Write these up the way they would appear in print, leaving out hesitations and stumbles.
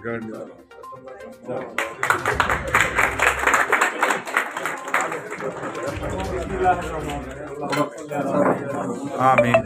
آمین۔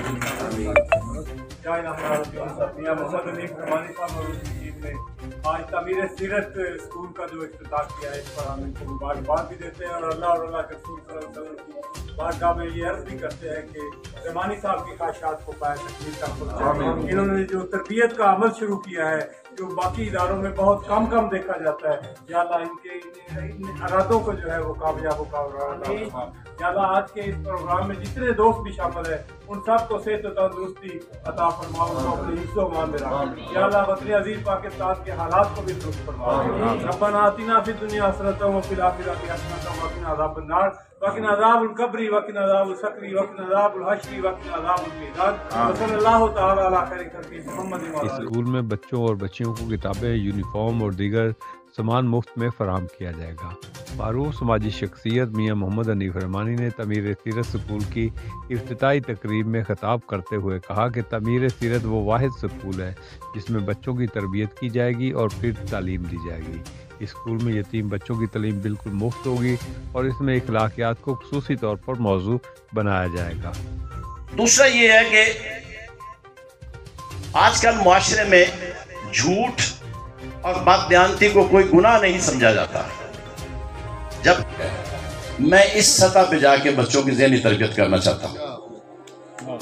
آج تعمیر سیرت اسکول کا جو افتتاح کیا ہے اس پر ہم ان کو مبارکباد بھی دیتے ہیں، اور اللہ کے رسول صلی اللہ علیہ وسلم کی بارگاہ میں یہ عرض بھی کرتے ہیں کہ زمانی صاحب کی خواہشات کو پائے تکمیل تک پہنچائیں۔ انہوں نے جو تربیت کا عمل شروع کیا ہے جو باقی اداروں میں بہت کم دیکھا جاتا ہے، یا اللہ ان کے ان ارادوں کو جو ہے وہ کامیاب یا اللہ آج کے اس پروگرام میں جتنے دوست بھی شامل ہیں ان سب کو صحت و تندرستی عطا فرما، ان کو اپنے حفظ و امان میں رکھ یا اللہ۔ وطن عزیز پاکستان کے حالات کو بھی درست فرما۔ ربنا آتنا فی الدنیا حسنۃ وفی الآخرۃ حسنۃ وقنا عذاب النار وقنا عذاب القبر وقنا عذاب السقر وقنا عذاب الحشر وقنا عذاب المیزان صلی اللہ تعالی علی خیر خلقہ محمد۔ اسکول میں بچوں اور بچیوں کو کتابیں، یونیفارم اور دیگر سامان مفت میں فراہم کیا جائے گا۔ معروف سماجی شخصیت میاں محمد حنیف رحمانی نے تعمیر سیرت اسکول کی افتتاحی تقریب میں خطاب کرتے ہوئے کہا کہ تعمیر سیرت وہ واحد اسکول ہے جس میں بچوں کی تربیت کی جائے گی اور پھر تعلیم دی جائے گی۔ اسکول میں یتیم بچوں کی تعلیم بالکل مفت ہوگی اور اس میں اخلاقیات کو خصوصی طور پر موضوع بنایا جائے گا۔ دوسرا یہ ہے کہ آج کل معاشرے میں جھوٹ اور بدبیانتی کو کوئی گناہ نہیں سمجھا جاتا۔ جب میں اس سطح پہ جا کے بچوں کی ذہنی تربیت کرنا چاہتا ہوں،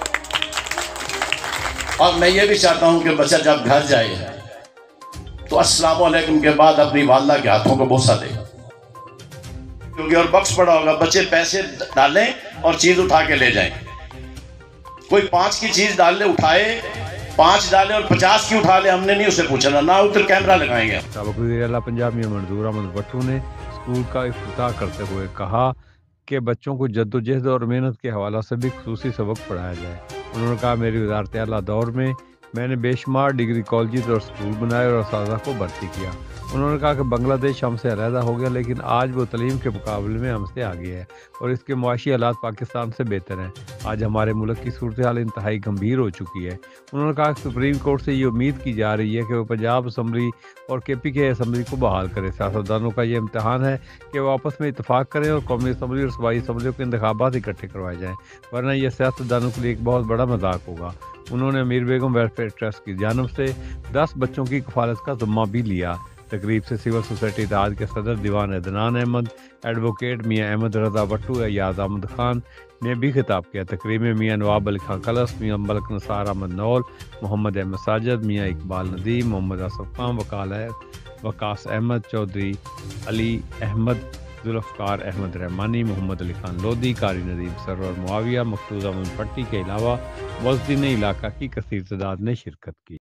اور میں یہ بھی چاہتا ہوں کہ بچہ جب گھر جائے تو السلام علیکم کے بعد اپنی والدہ کے ہاتھوں کو بوسہ دے، کیونکہ اور بکس پڑا ہوگا، بچے پیسے ڈالیں اور چیز اٹھا کے لے جائیں۔ کوئی 5 کی چیز ڈال لے، اٹھائے 5 ڈالے اور 50 کی اٹھا لے، ہم نے نہیں اسے پوچھنا، نہ ادھر کیمرہ لگائیں گے۔ سابق وزیر اعلیٰ پنجاب میاں منظور احمد بٹو نے اسکول کا افتتاح کرتے ہوئے کہا کہ بچوں کو جدوجہد اور محنت کے حوالہ سے بھی خصوصی سبق پڑھایا جائے۔ انہوں نے کہا میری وزارت اعلیٰ دور میں نے بے شمار ڈگری کالجز اور اسکول بنائے اور اساتذہ کو بھرتی کیا۔ انہوں نے کہا کہ بنگلہ دیش ہم سے علیحدہ ہو گیا لیکن آج وہ تعلیم کے مقابلے میں ہم سے آگے ہے اور اس کے معاشی حالات پاکستان سے بہتر ہیں۔ آج ہمارے ملک کی صورتحال انتہائی گمبھیر ہو چکی ہے۔ انہوں نے کہا کہ سپریم کورٹ سے یہ امید کی جا رہی ہے کہ وہ پنجاب اسمبلی اور KPK اسمبلی کو بحال کرے۔ سیاستدانوں کا یہ امتحان ہے کہ وہ آپس میں اتفاق کریں اور قومی اسمبلی اور صوبائی اسمبلیوں کے انتخابات اکٹھے کروائے جائیں، ورنہ یہ سیاستدانوں کے لیے ایک بہت بڑا مذاق ہوگا۔ انہوں نے امیر بیگم ویلفیئر ٹرسٹ کی جانب سے 10 بچوں کی کفالت کا ذمہ بھی لیا۔ تقریب سے سول سوسائٹی اتحاد کے صدر دیوان عدنان احمد، ایڈوکیٹ میاں احمد رضا بٹو، ایاز احمد خان نے بھی خطاب کیا۔ تقریب میں میاں نواب علی خان کلس، میاں ملک نثار احمد نول، محمد احمد ساجد، میاں اقبال ندیم، محمد اصف خان، وقاص احمد چودھری، علی احمد، ذوالفقار احمد رحمانی، محمد علی خان لودھی، قاری ندیم سرور معاویہ، مقصود احمد پٹی کے علاوہ موزدین علاقہ کی کثیر تعداد نے شرکت کی۔